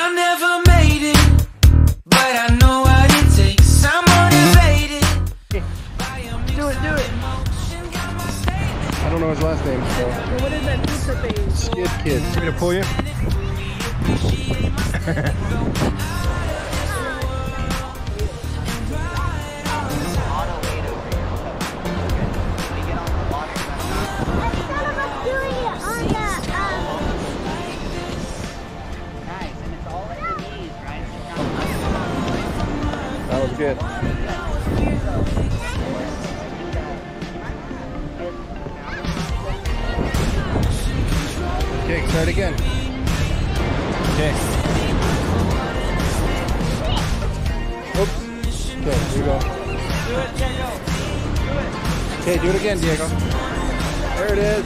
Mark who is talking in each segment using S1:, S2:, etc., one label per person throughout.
S1: I never made it, but I know what it takes. I'm motivated.
S2: Do it.
S3: I don't know his last name, so.
S2: What is that pizza thing?
S3: Skid Kid. Want me to pull you? That was good. Okay, start again. Okay. Oops. Okay, here we go. Okay, do it again, Diego. There it is.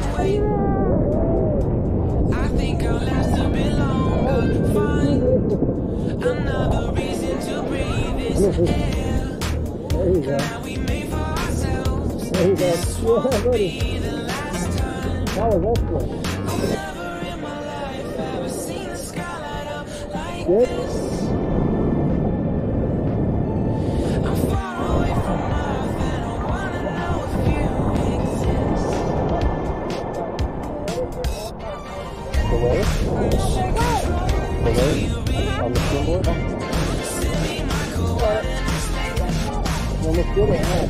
S1: I think I'll last a bit longer. Find another reason to breathe this air.
S3: There you go.
S1: Now we made for ourselves.
S3: There you go.
S1: This won't be the last time.
S3: That was excellent.
S1: I've never in my life ever seen the sky light up like
S3: Good.
S1: this. I'm far away from Earth and I wanna know if you exist.
S3: The way? The way? On the skimboard? Almost good at that.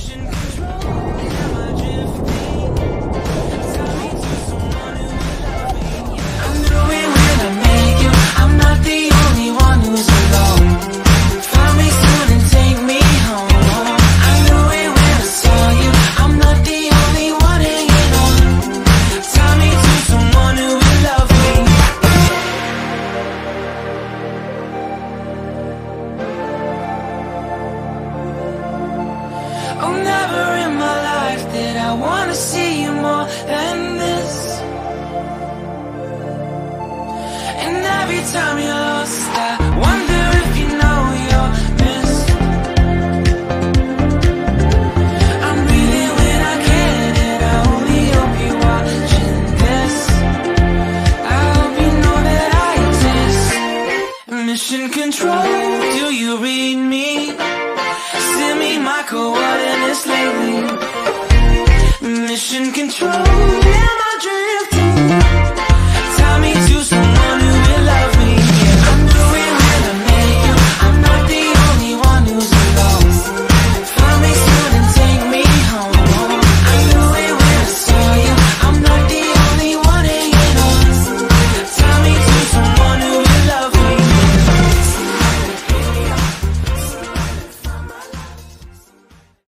S1: I'm doing when I make you. I'm not the only one who's alone. Find me soon and take me home. I knew it when I saw you. I'm not the only one hanging on. Tie me to someone who will love me. Oh, never in my life did I wanna see you more than this. And every time you're lost, I wonder if you know you're missed. I'm breathing when I can, and I only hope you're watching this. I hope you know that I exist. Mission control.